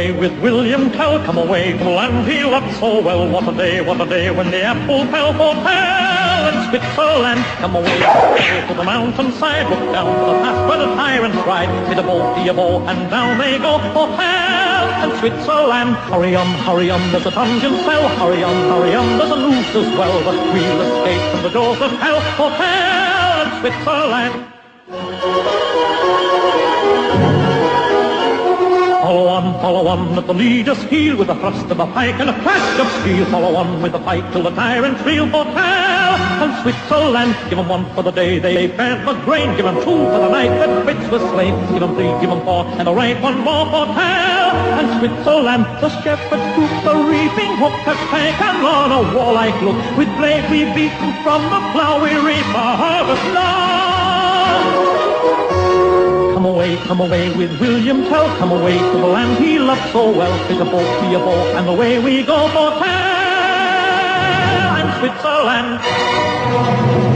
away with William Tell, come away to the land he loved so well. What a day when the apple fell for Tell in Switzerland. Come away to the mountainside, look down to the pass where the tyrants ride. Hit a ball, and down they go for Tell in Switzerland. Hurry on, there's a dungeon cell. Hurry on, there's a noose as well. But we'll escape from the jaws of hell for Tell in Switzerland. Follow on at the leader's heel with a thrust of a pike and a flash of steel. Follow on with the fight till the tyrants reel for Tell and Switzerland. Give 'em one for the day they fed the grain. Give 'em two for the night that Fritz was slain. Give 'em three, give 'em four, and a right one more for Tell and Switzerland. The shepherd's crook, the reaping hook has taken on a warlike look. With blade we've beaten from the plough, we reap our harvest now. Come away with William Tell, come away to the land he loved so well. Fit a boat, be a boat, and away we go for Tell and Switzerland.